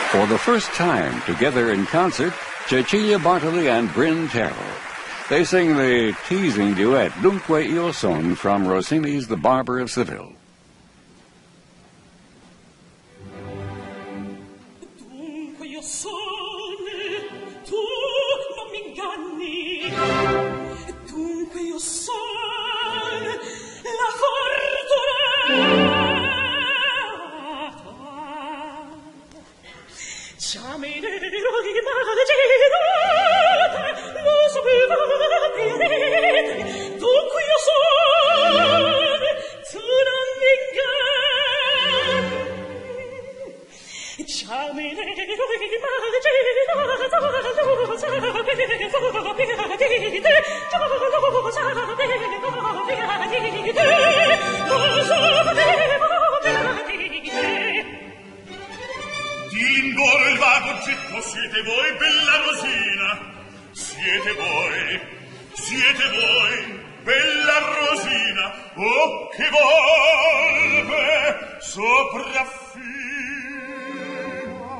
For the first time together in concert, Cecilia Bartoli and Bryn Terrell. They sing the teasing duet Dunque Io Son from Rossini's The Barber of Seville. Dunque io son, tu non mi inganni. Dunque io son la fortuna. Già me ne ero immaginata, lo sapevate, dunque io son, tu non mi inganni. Già me ne ero immaginata, lo sapevate, già lo sapevate, lo sapevate. Di Lindoro il vago oggetto siete voi, bella Rosina, siete voi, bella Rosina, oh che volpe sopraffina,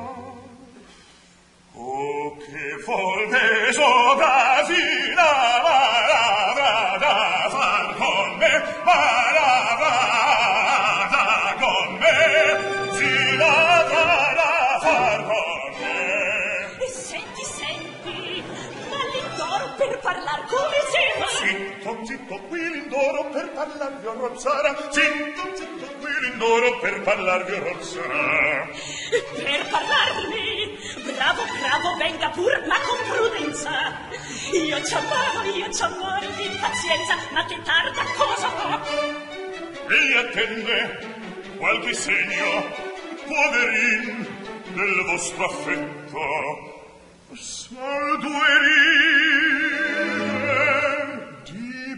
oh che volpe sopraffina, da far con me, da con me, fino per parlar come sera. Zitto, qui Lindoro per parlarvi Rozzara. Zitto, qui Lindoro per parlarvi Rozzara. Per parlarmi, bravo, venga pur, ma con prudenza. Io c'amore di pazienza, ma che tarda cosa fa? Egli attende qualche segno, poverin, del vostro affetto. Sol due righe di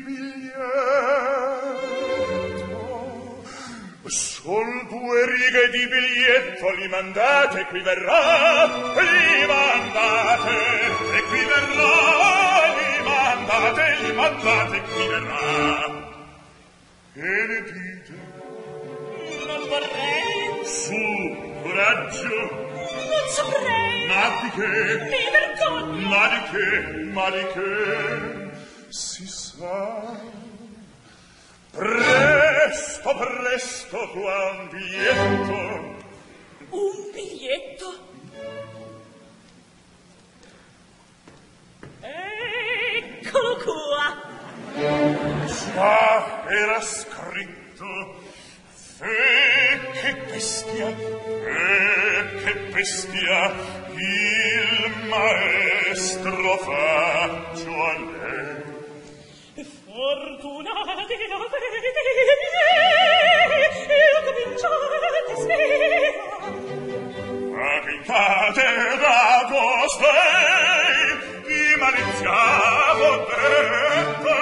biglietto, sol due righe di biglietto, li mandate, qui verrà, li mandate, e qui verrà, li mandate, qui verrà. E ne dite? Non vorrei. Su, coraggio. Non saprei. Ma di che? Mi vergogno. Ma di che? Si sa. Presto qua un biglietto. Un biglietto? Eccolo qua. Già era scritto. Che bestia, il maestro faccio a lei. Fortunati avete, io cominciate sera. Ma che cade da costei, di malizia potrebbe.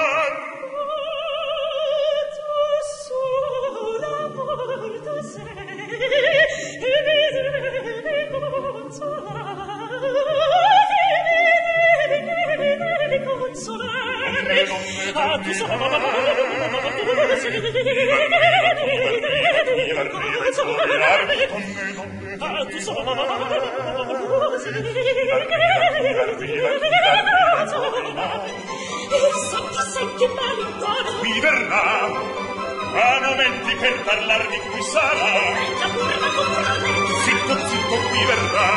Senti malincono. Qui verrà a momenti per parlarvi qui sarà. Zitto, qui verrà.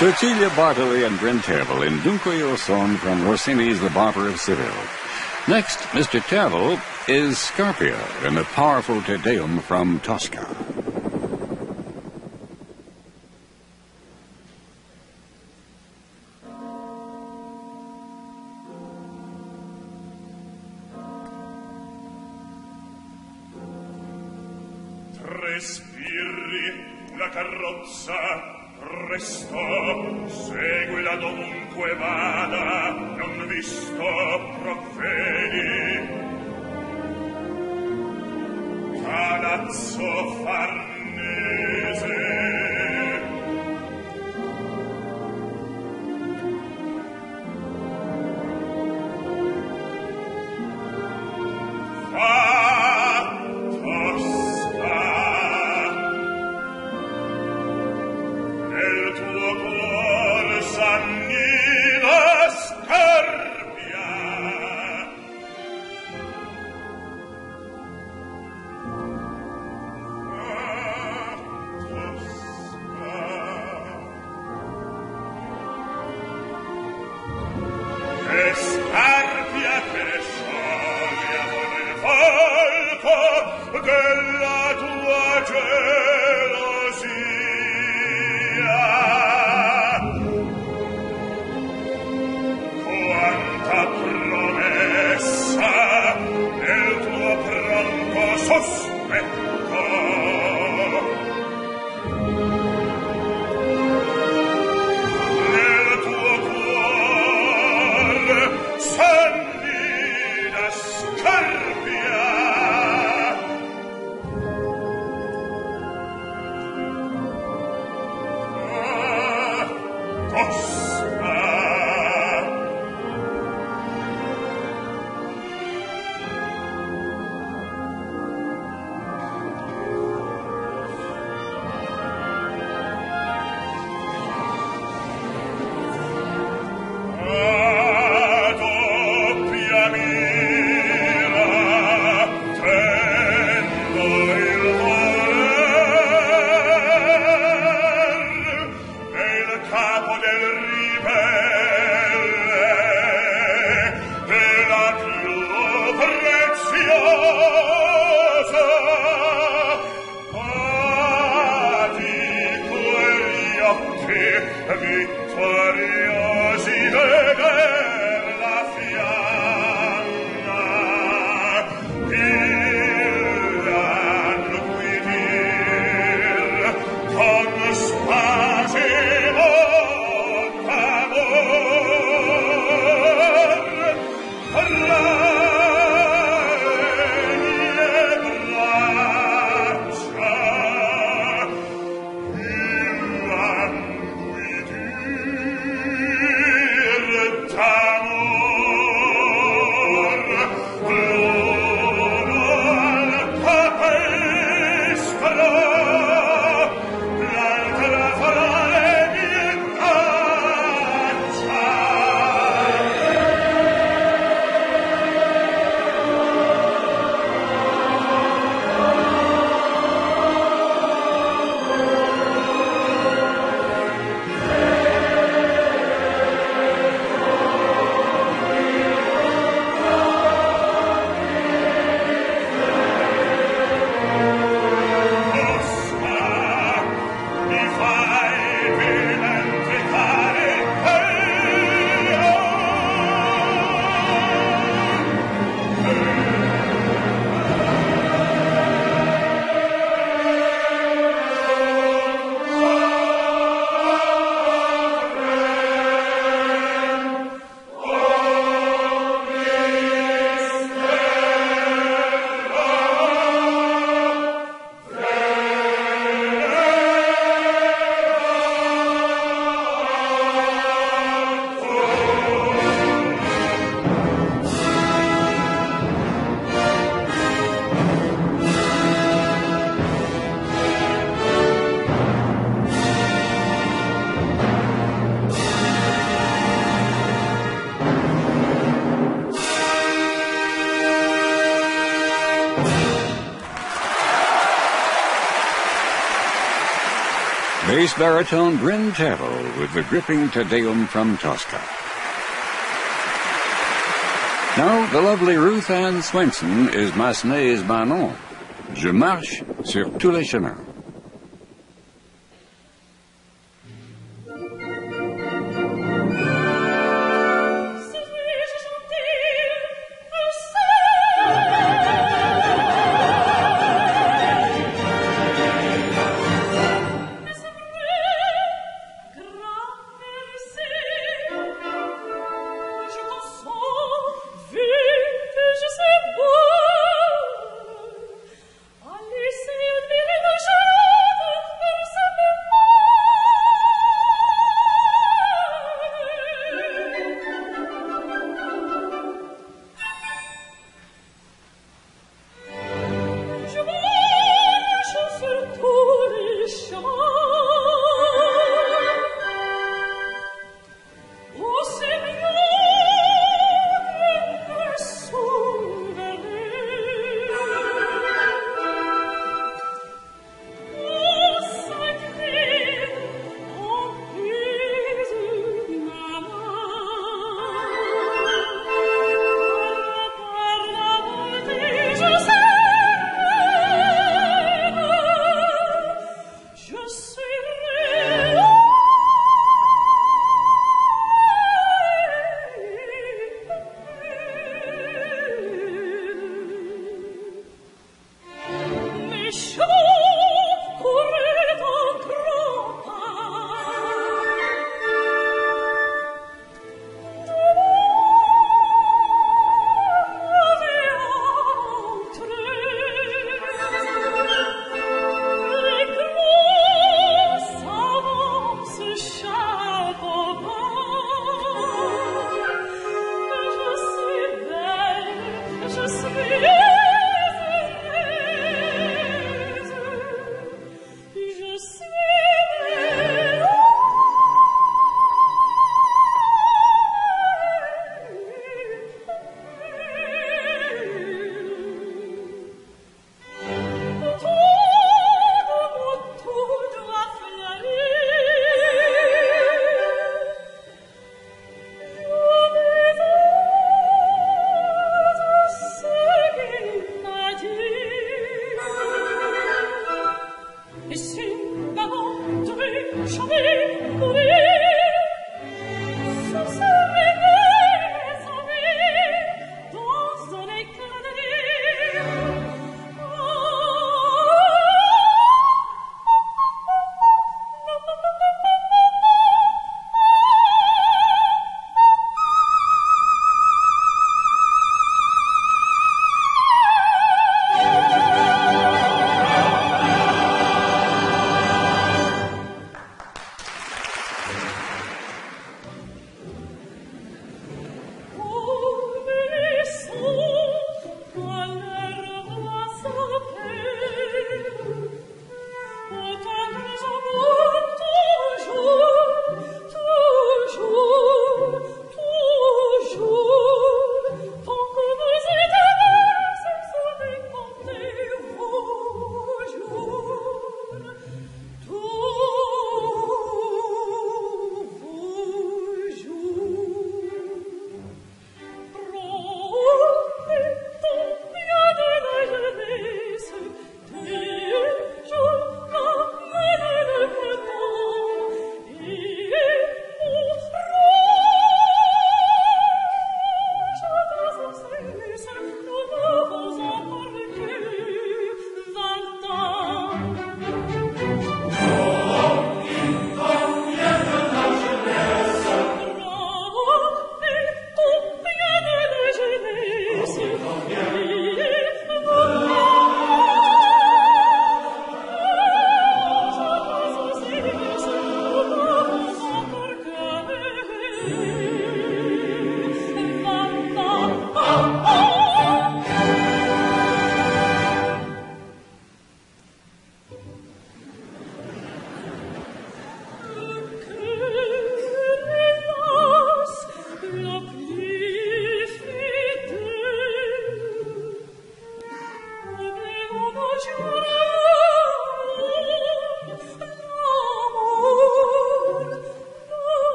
Cecilia Bartoli and Bryn Tervel in Dunque il Son from Rossini's The Barber of Seville. Next, Mr. Tervel is Scarpia in the powerful Te Deum from Tosca. Respiri la carrozza, presto, seguila dovunque vada, non visto provvedi. Palazzo Farnese. Scarpia che scioglie il falco della tua gelosia. Quanta promessa nel tuo pronto sospetto. Nel tuo cuore sannida Scarpia. Tosca. Bass baritone Bryn Terrell with the gripping Te Deum from Tosca. Now, the lovely Ruth Ann Swenson is Massenet's Manon. Je marche sur tous les chemins.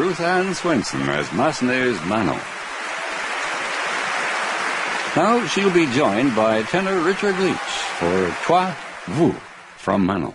Ruth Ann Swenson as Massenet's Manon. Now she'll be joined by tenor Richard Leach for Toi, Vous from Manon.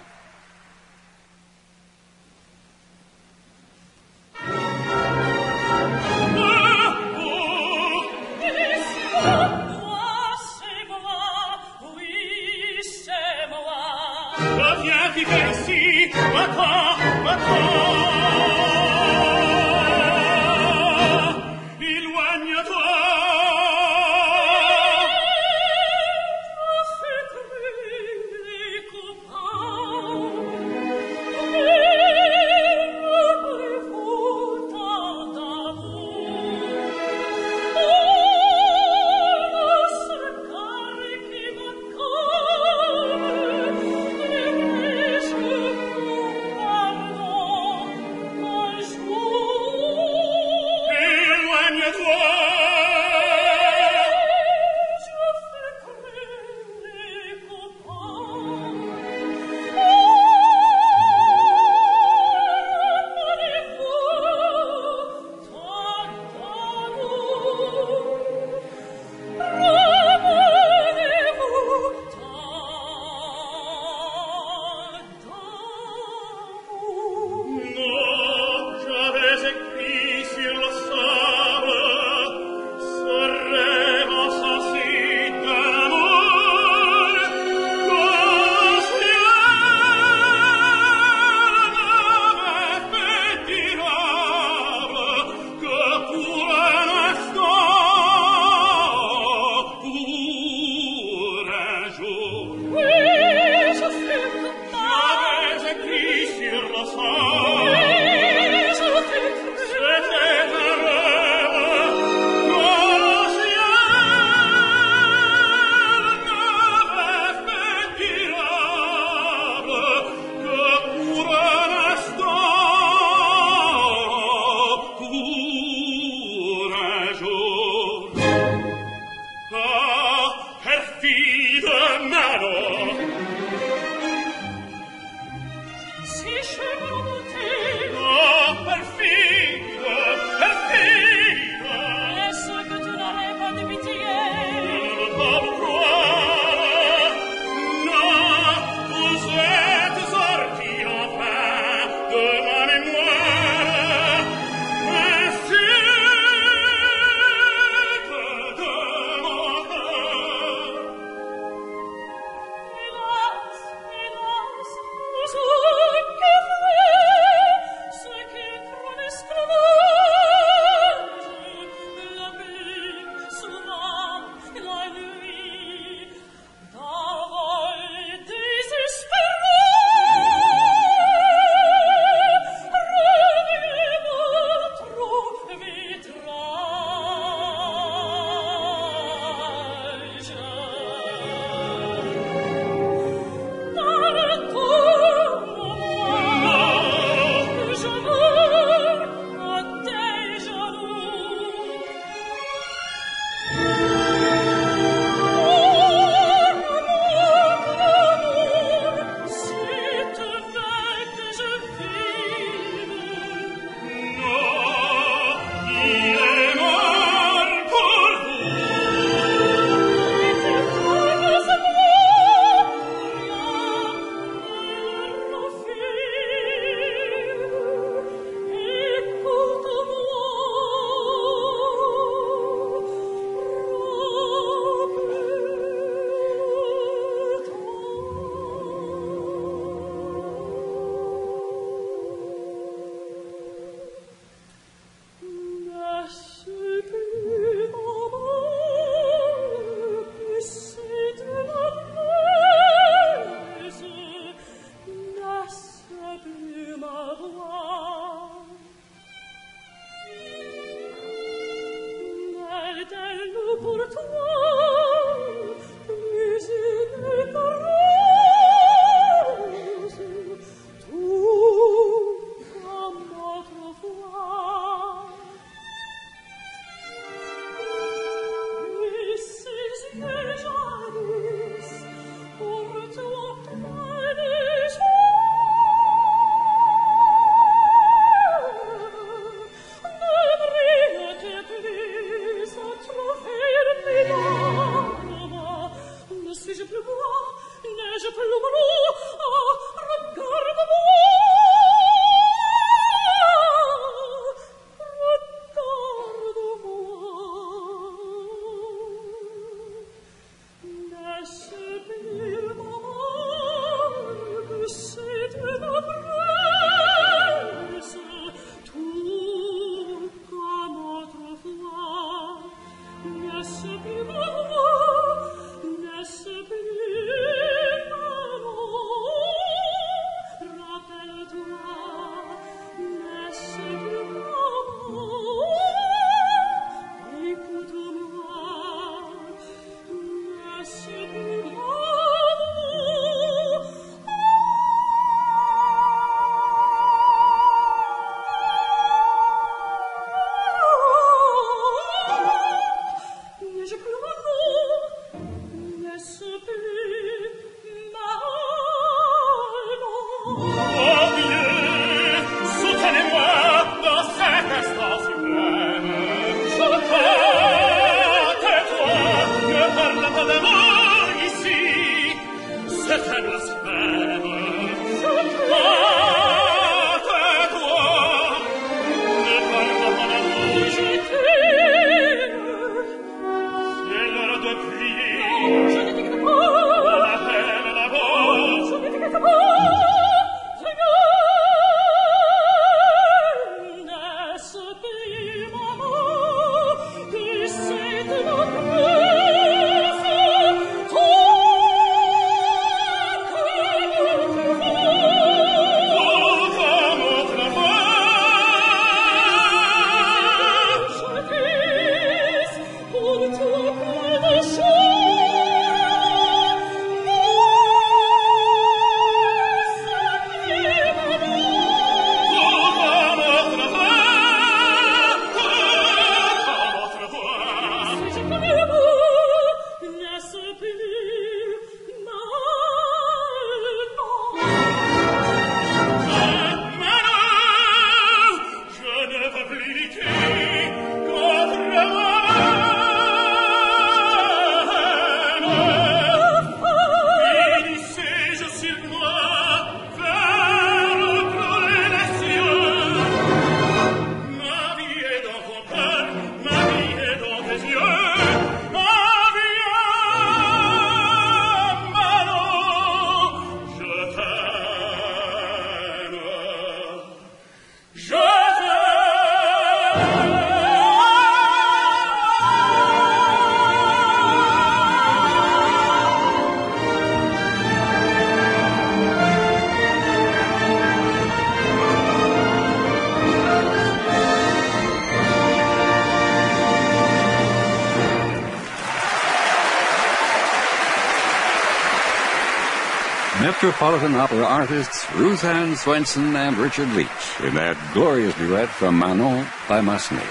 Metropolitan Opera artists Ruth Ann Swenson and Richard Leach in that glorious duet from Manon by Massenet.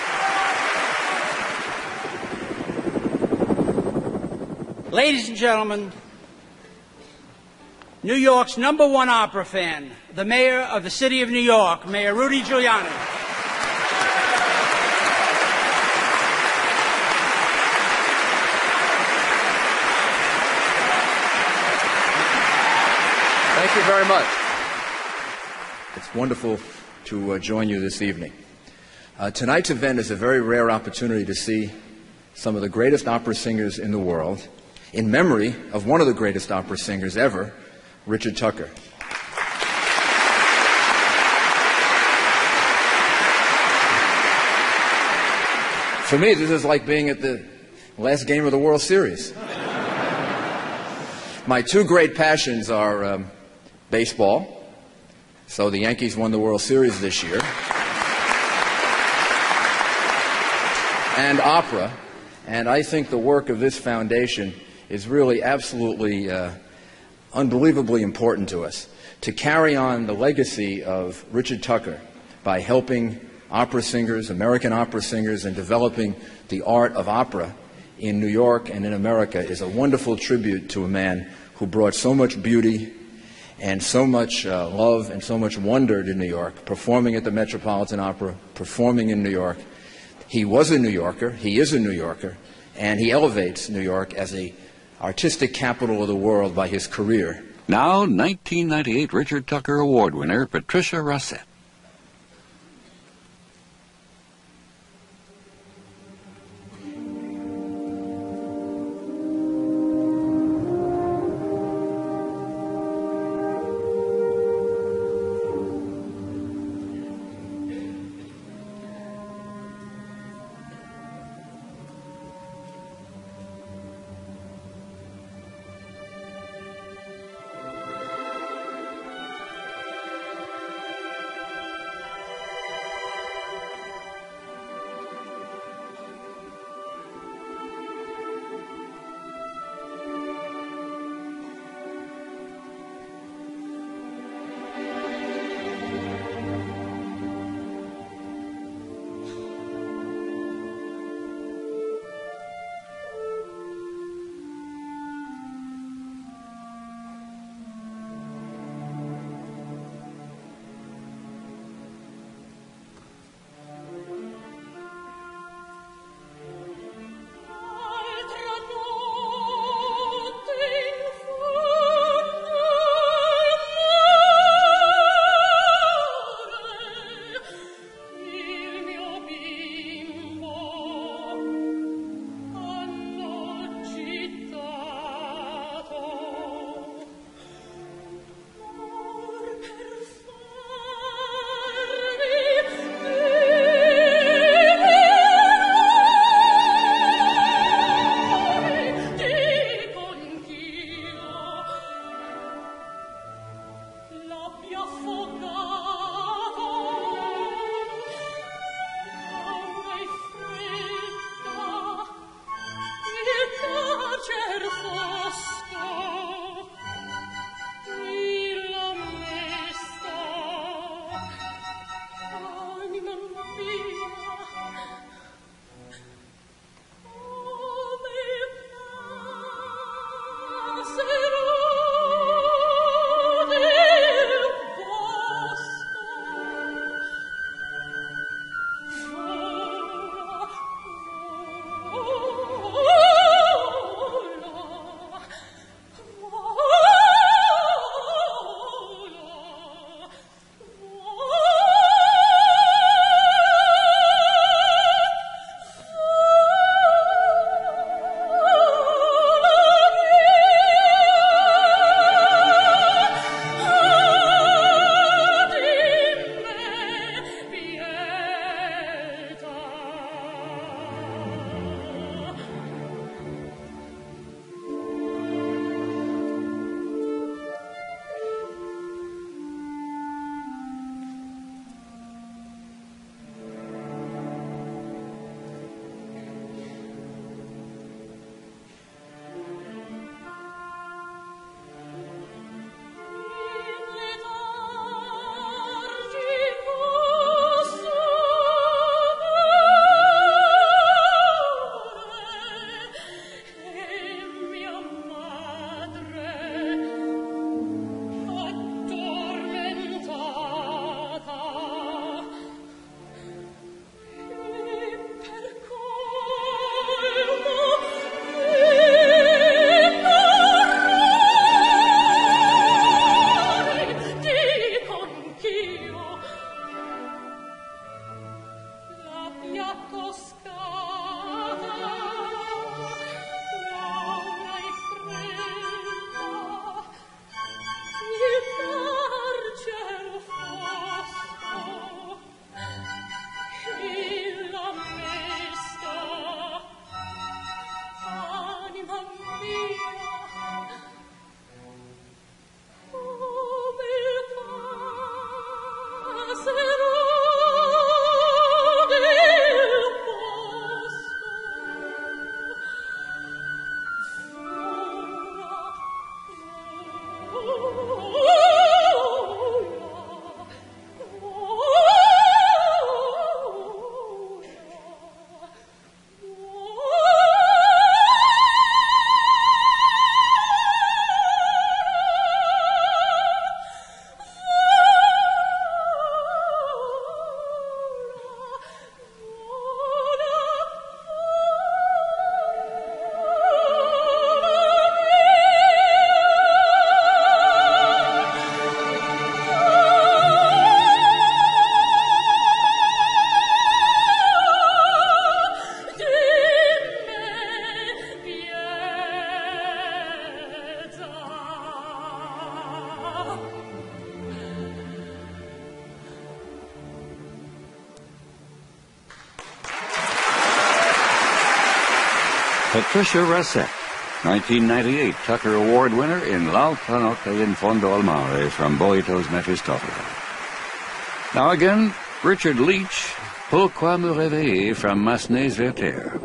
Ladies and gentlemen, New York's #1 opera fan, the mayor of the city of New York, Mayor Rudy Giuliani. Thank you very much. It's wonderful to join you this evening. Tonight's event is a very rare opportunity to see some of the greatest opera singers in the world in memory of one of the greatest opera singers ever, Richard Tucker. For me, this is like being at the last game of the World Series. My two great passions are baseball, so the Yankees won the World Series this year, and opera, and I think the work of this foundation is really absolutely unbelievably important to us, to carry on the legacy of Richard Tucker by helping opera singers, American opera singers, and developing the art of opera in New York and in America is a wonderful tribute to a man who brought so much beauty and so much love and so much wonder to New York, performing at the Metropolitan Opera, performing in New York. He was a New Yorker, he is a New Yorker, and he elevates New York as a artistic capital of the world by his career. Now, 1998 Richard Tucker Award winner Patricia Rosset. Patricia Racette, 1998 Tucker Award winner in L'altra notte in fondo al mare from Boito's Mefistofele. Now again, Richard Leach, Pourquoi me réveiller from Massenet's Werther.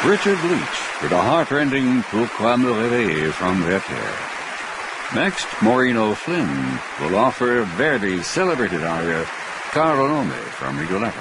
Richard Leach with a heart-rending Pourquoi me réveiller from Werther. Next, Maureen O'Flynn will offer Verdi's celebrated aria Caro Nome from Rigoletto.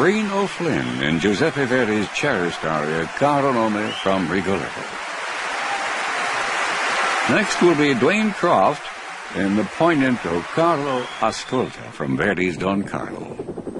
Maureen O'Flynn in Giuseppe Verdi's cherished aria Caro Nome from Rigoletto. Next will be Dwayne Croft in the poignant O Carlo Ascolta from Verdi's Don Carlo.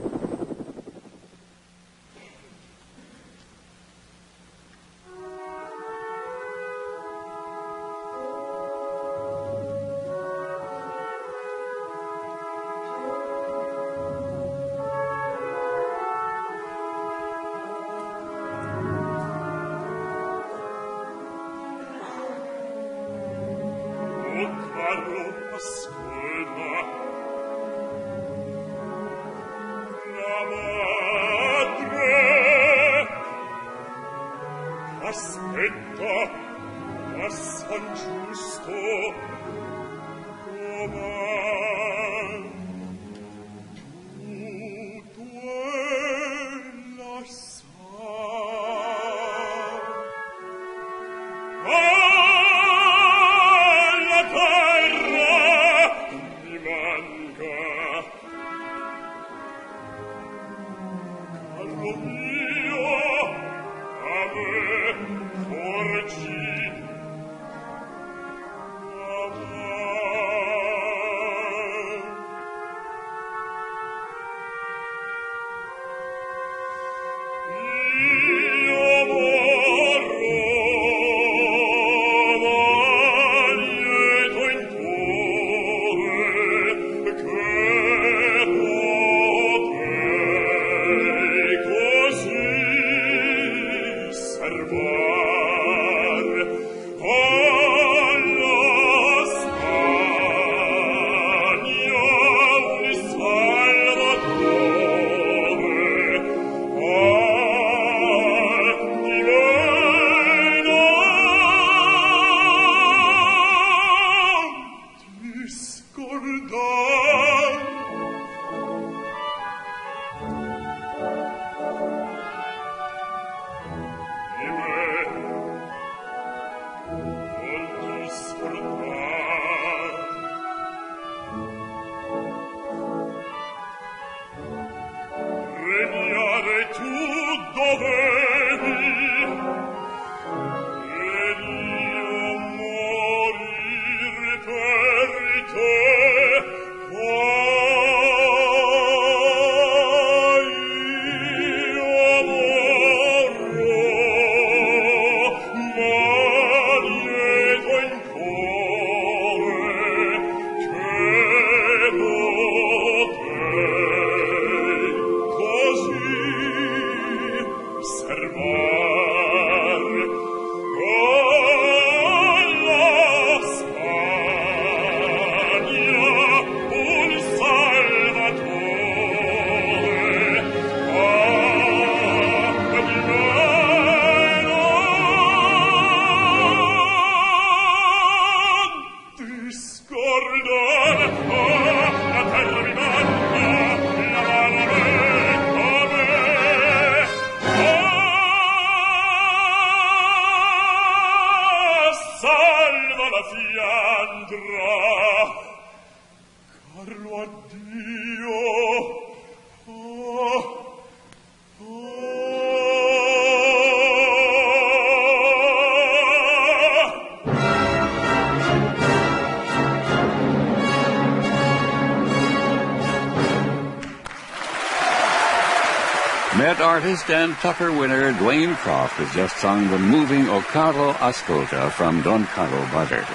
Met artist and Tucker winner Dwayne Croft has just sung the moving O Carlo Ascolta from Don Carlo by Verdi.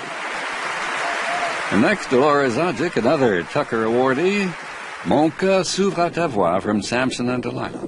And next, Dolores Zajic, another Tucker awardee, Mon cœur s'ouvre à ta voix from Samson and Delilah.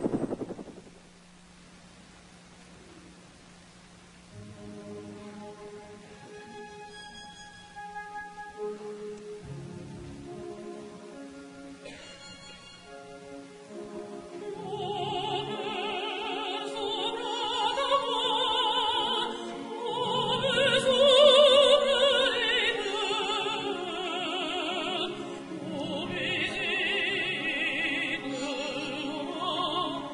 Oh,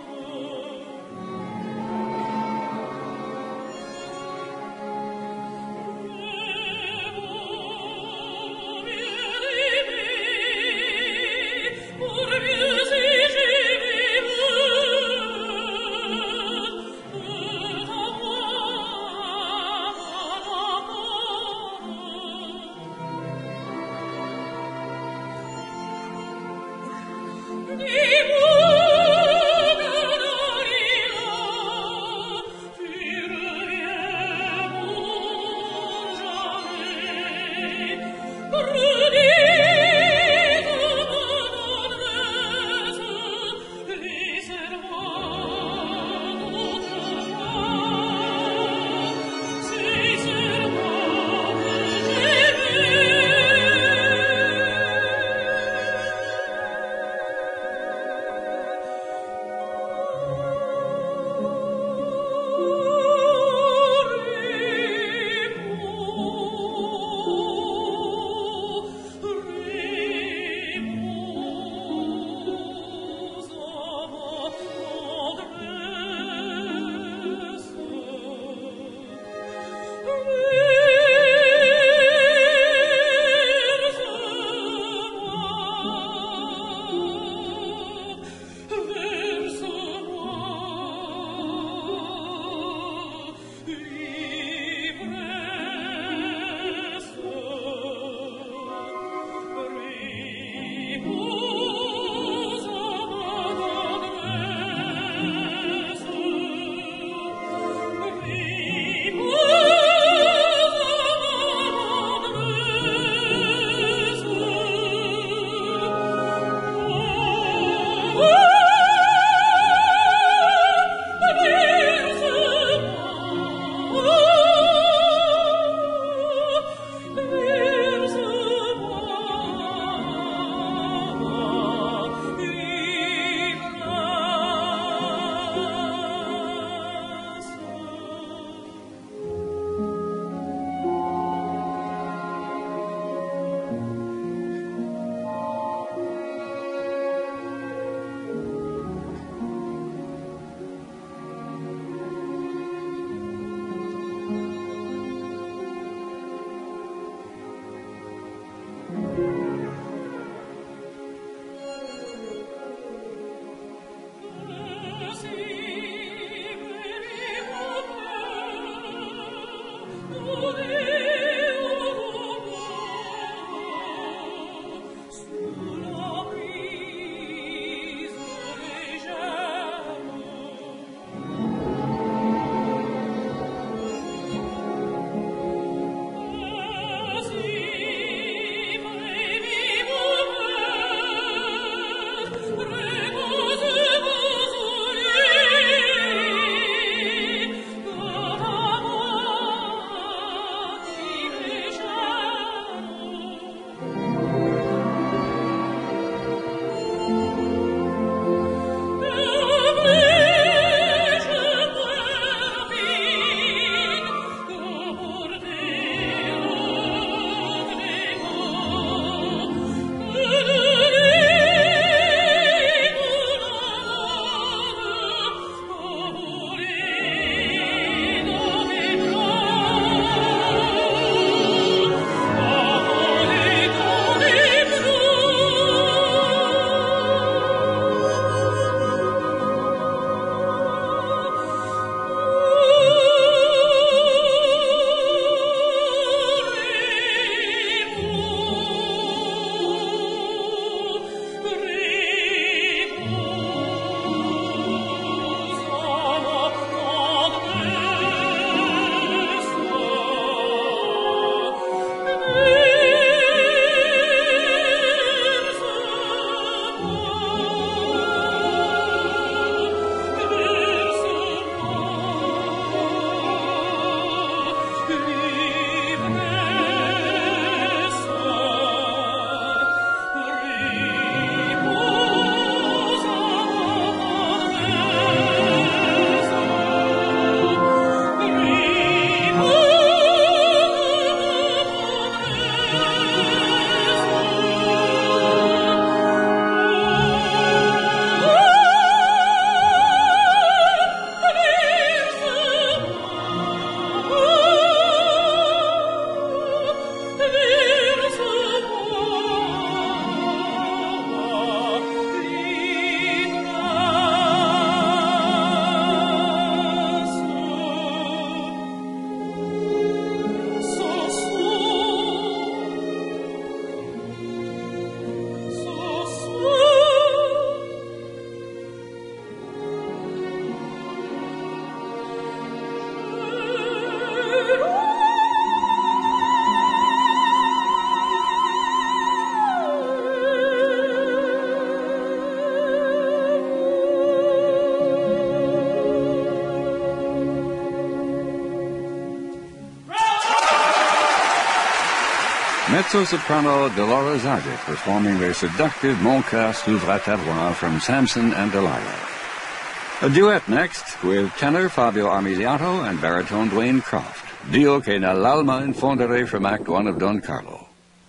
Mezzo-soprano Delora Zajic performing their seductive Mon Coeur s'ouvra ta voix from Samson and Delilah. A duet next with tenor Fabio Armiliato and baritone Dwayne Croft. Dio che nell'alma infondere from Act 1 of Don Carlo.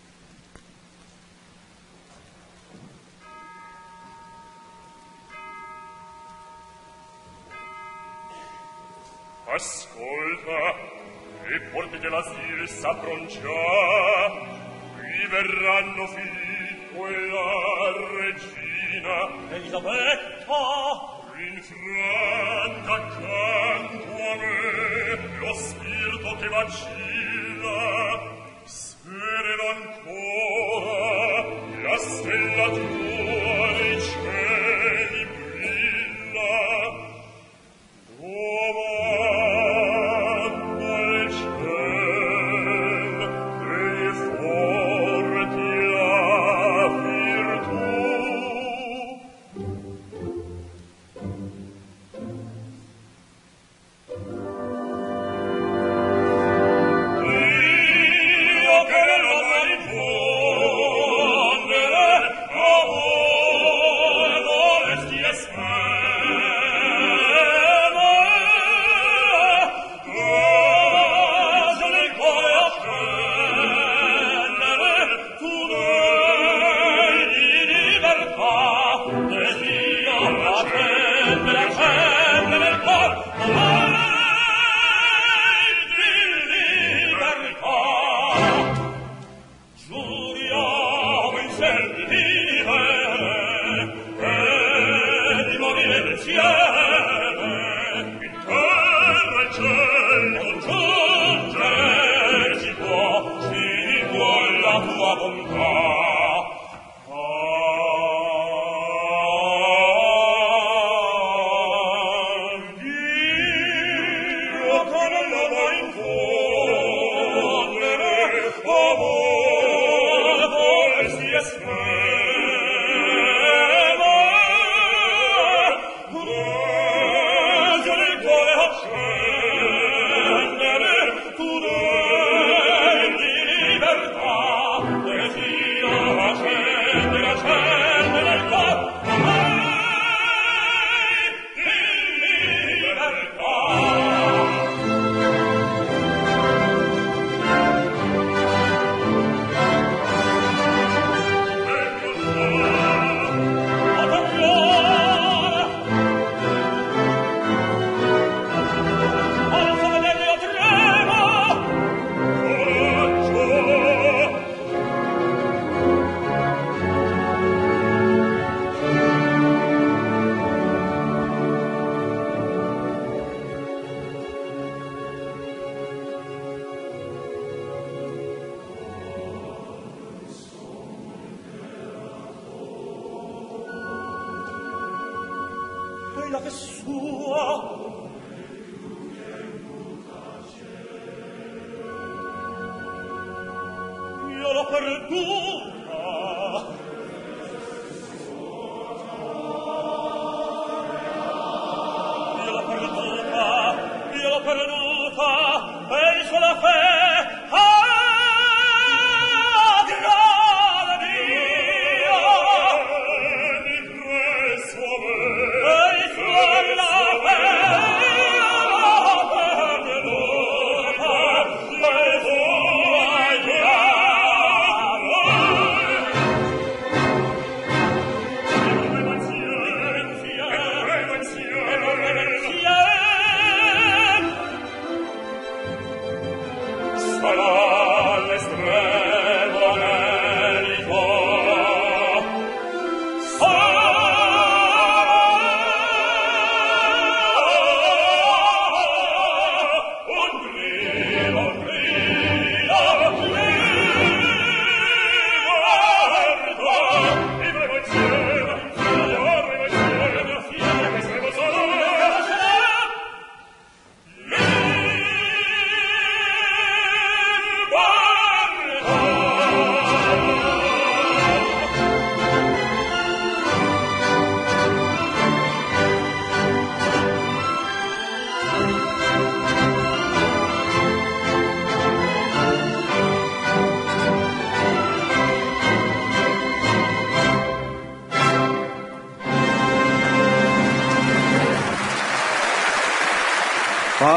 Ascolta, e porti che l'asile saprò già, qui verranno Filippo e la regina Elisabetta, rinfranca accanto a me lo spirito che vacilla, sereno ancora la stellatura dei cieli brilla. Domanda il ciel dei forti la virtù. Io che non la infondere a voi vorresti estrema, lascia nel cuore accendere tu dei di libertà, desia accendere, accendere il cuore, di libertà. Giuriamo insieme di vivere e di morire insieme, in terra e cielo congiungere si può la tua bontà. Dio che non la vuoi infondere, amore vorresti estrema, lascia nel cuore accendere tu dei di libertà, desia accendere, accendere il cuore, di libertà. Quella che sua io l'ho perduta, io l'ho perduta, penso alla fe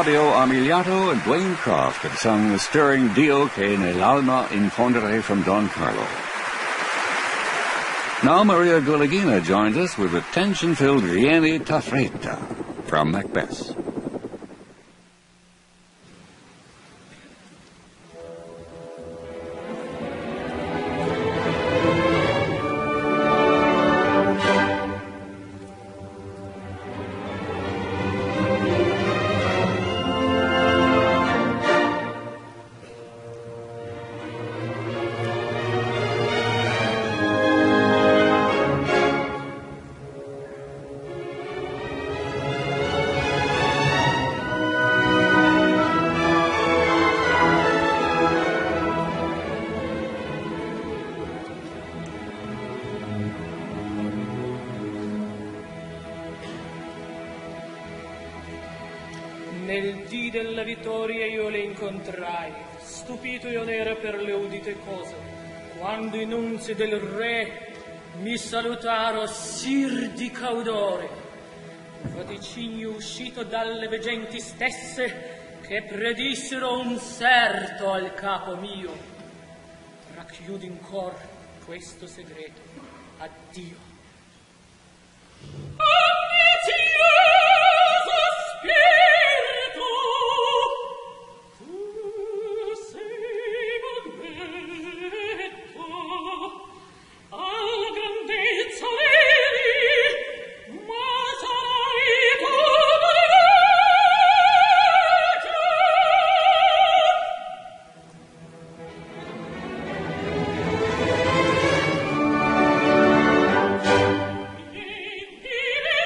Claudio Armigliato and Dwayne Croft had sung the stirring Dio che nell'alma infondere from Don Carlo. Now Maria Gulaghina joins us with the tension-filled Vieni Taffretta from Macbeth. Nel dì della vittoria io le incontrai, stupito io n'era per le udite cose, quando i nunzi del re mi salutaro sir di caudore, vaticigno uscito dalle veggenti stesse che predissero un certo al capo mio. Racchiudi in cor questo segreto. Addio. Vive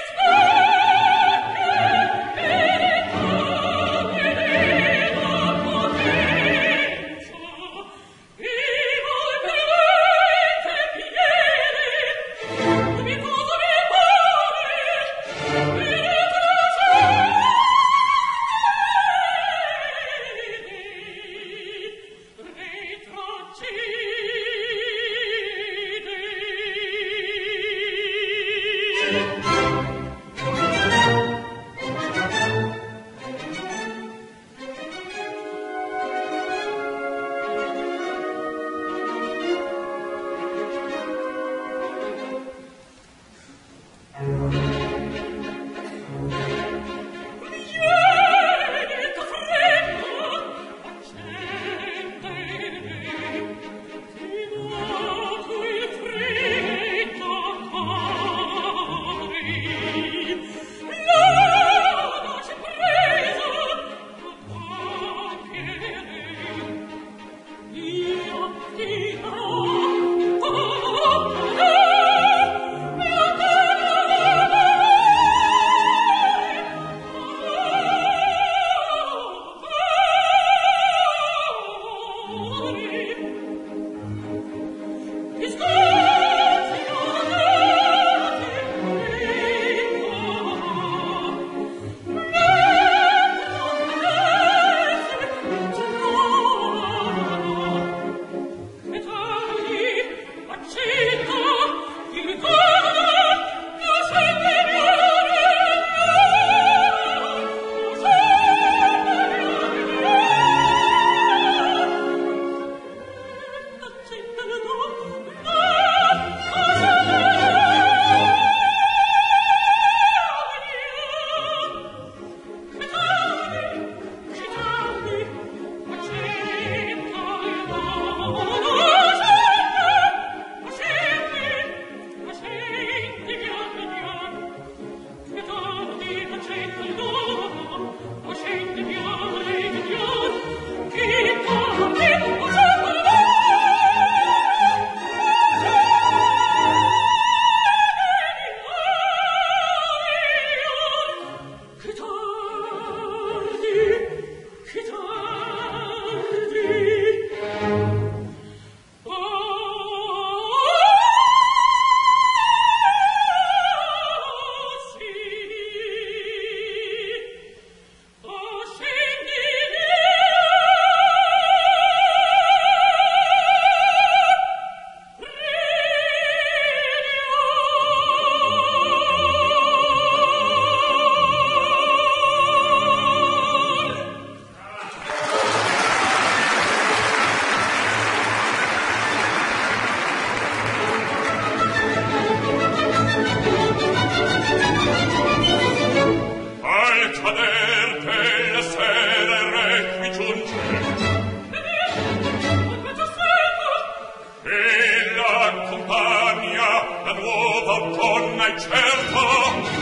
ormai certo.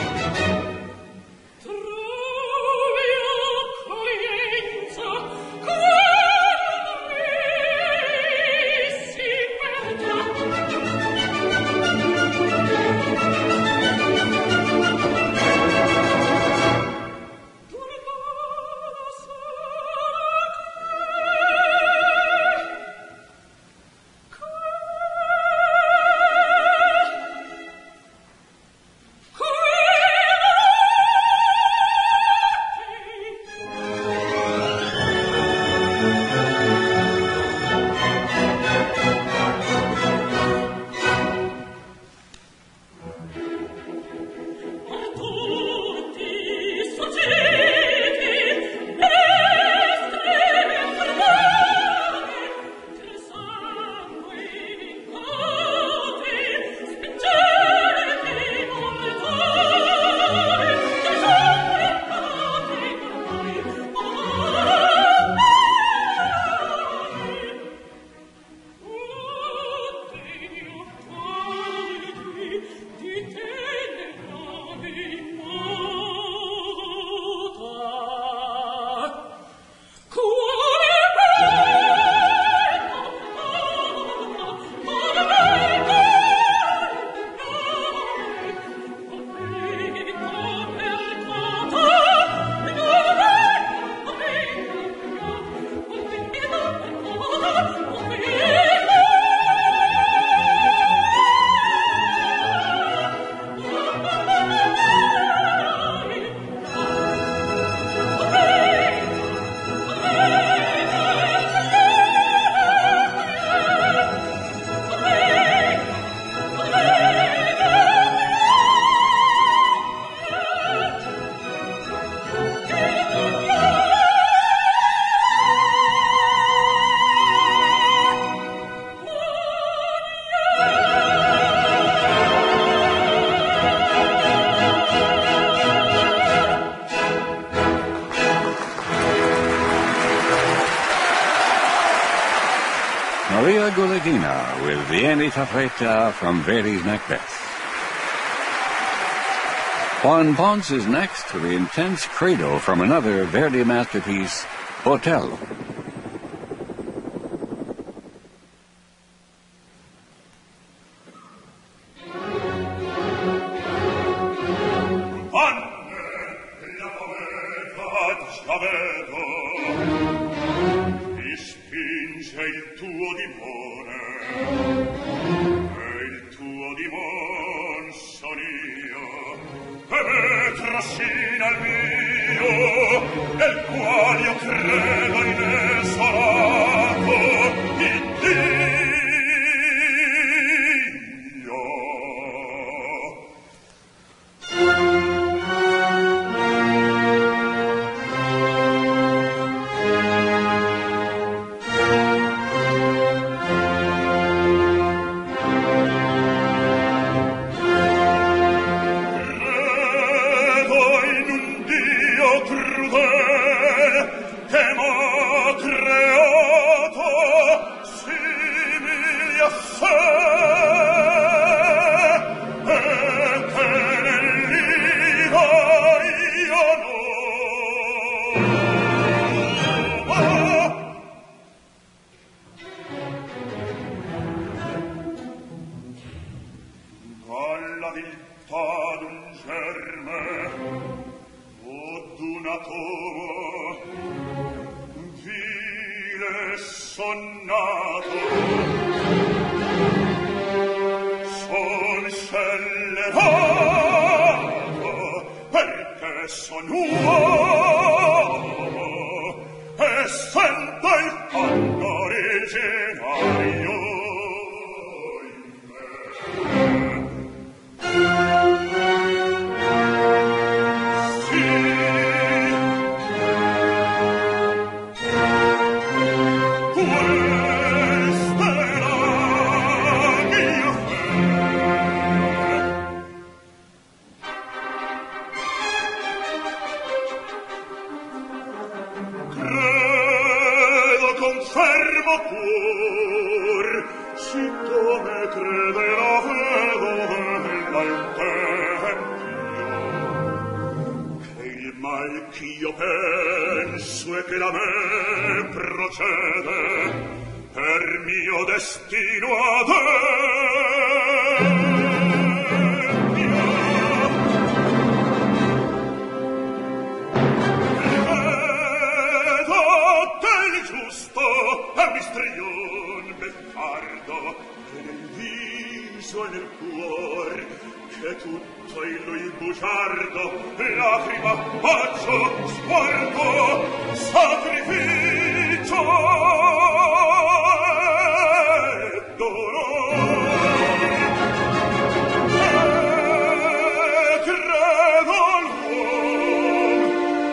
Maria Guleghina with Vieni Taffretta from Verdi's Macbeth. Juan Ponce is next with the intense credo from another Verdi masterpiece, Otello. Siccome crede la vedo della intera Qual ch'io penso è che da me procede per mio destino adempio. Rivedo del giusto a mistrion beffardo che nel viso e nel cuor che tutto il lui bugiardo lacrima, bacio, sguardo, sacrificio e dolore. E credo l'uom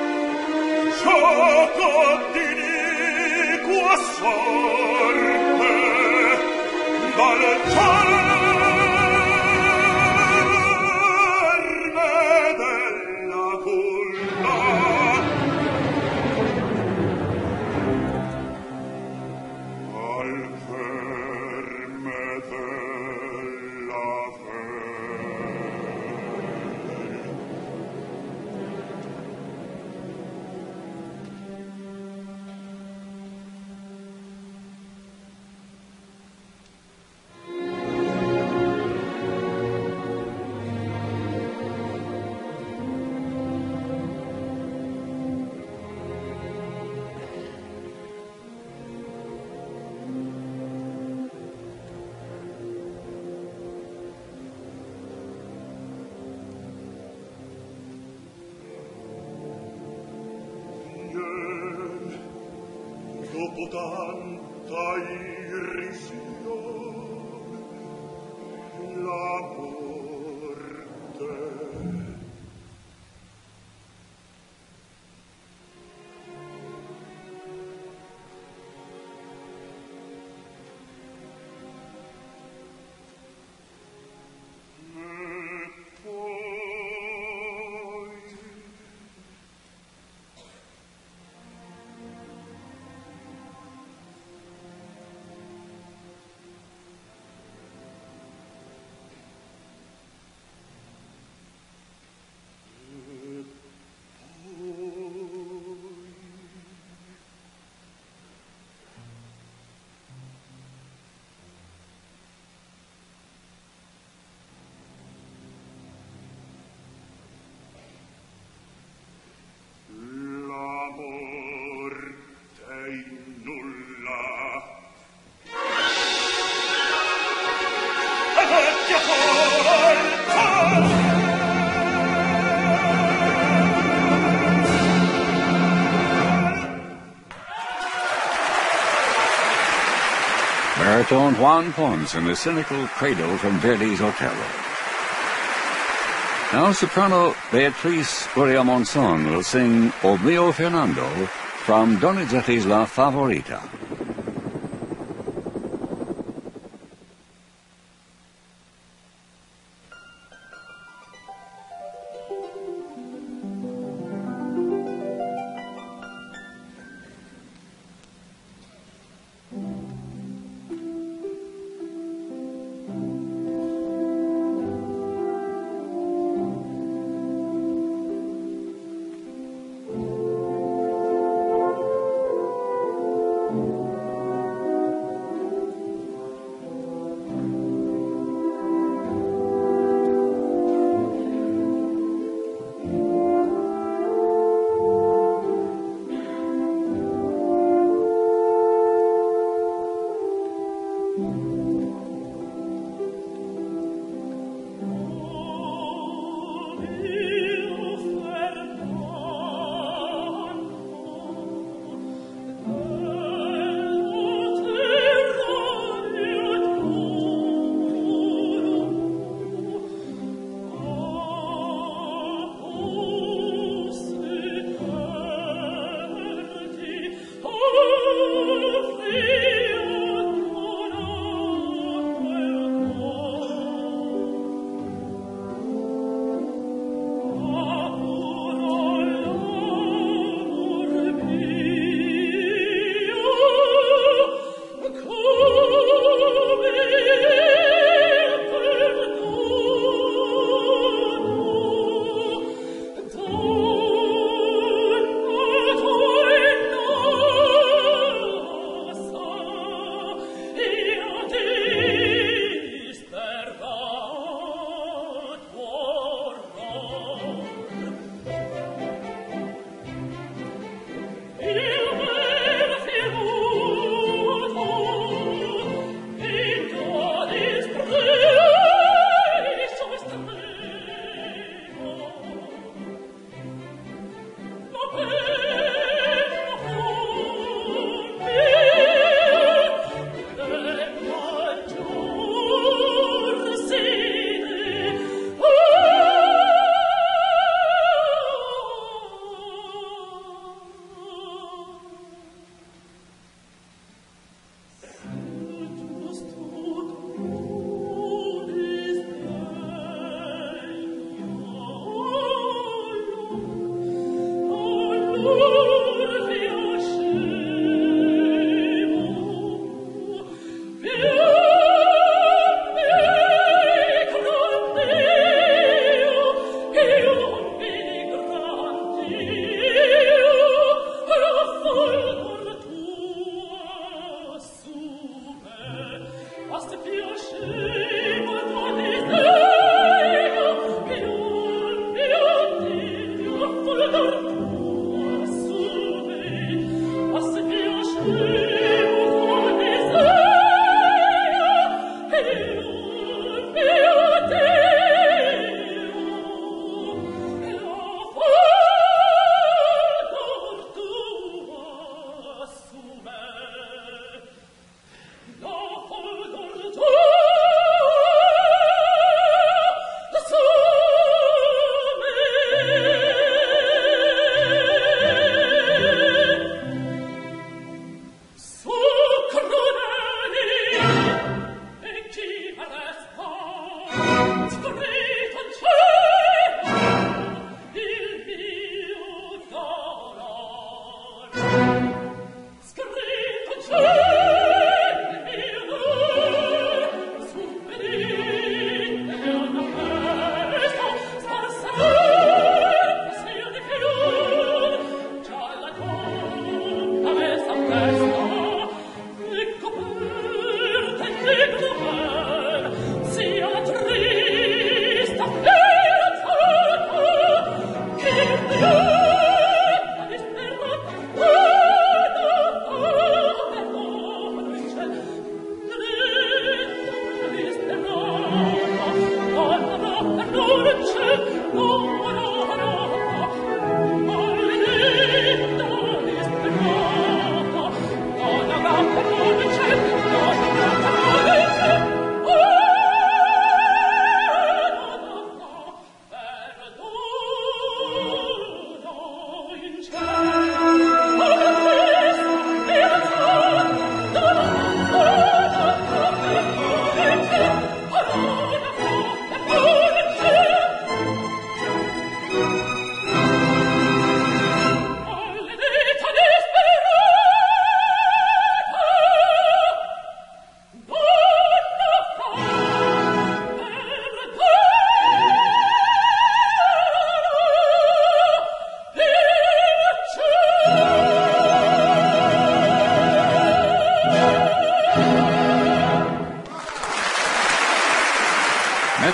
gioco di iniqua sorte dal dopo tanta irrisione, la morte. Baritone Juan Ponce in the cynical cradle from Verdi's Otello. Now soprano Beatrice Uria Monson will sing O Mio Fernando from Donizetti's La Favorita. Thank you.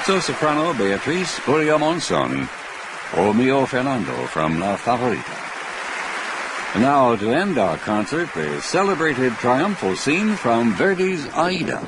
mezzo-soprano Beatriz Uriamonson, O Mio Fernando from La Favorita. And now, to end our concert, the celebrated triumphal scene from Verdi's Aida.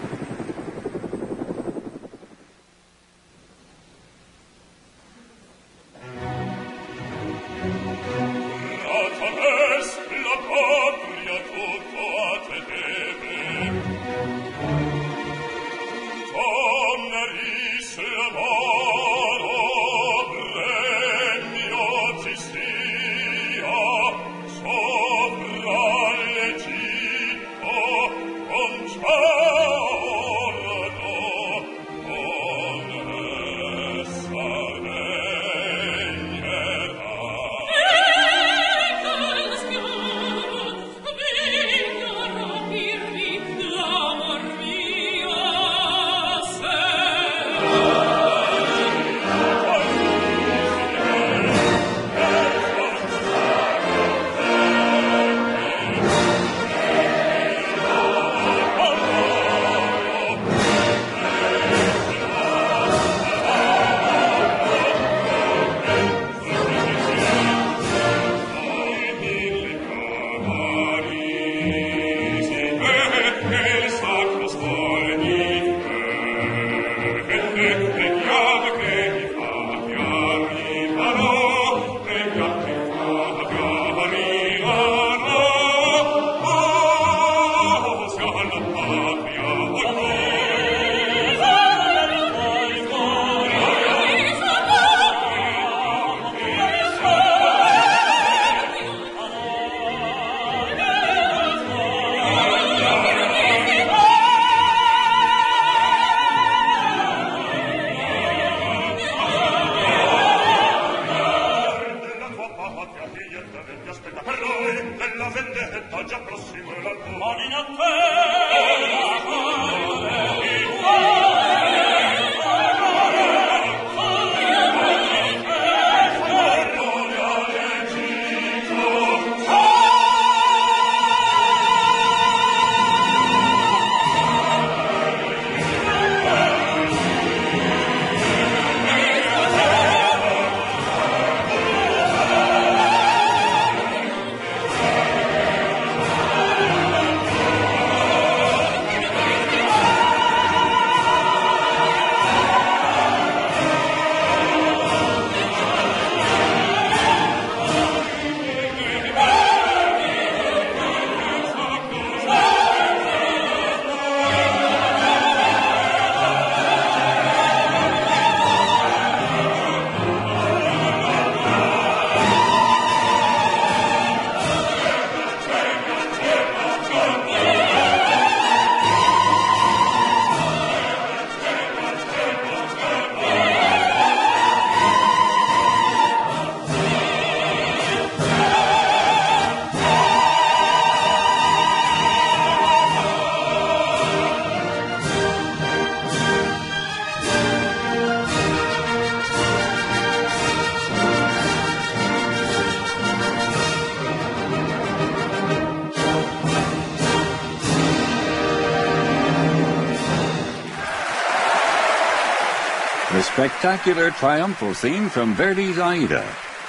The spectacular triumphal scene from Verdi's Aida.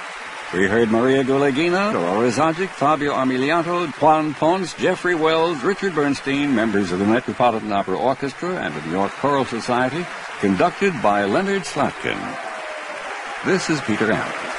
We heard Maria Gulagina, Dolores Zajic, Fabio Armiliato, Juan Ponce, Jeffrey Wells, Richard Bernstein, members of the Metropolitan Opera Orchestra and the New York Choral Society, conducted by Leonard Slatkin. This is Peter Allen.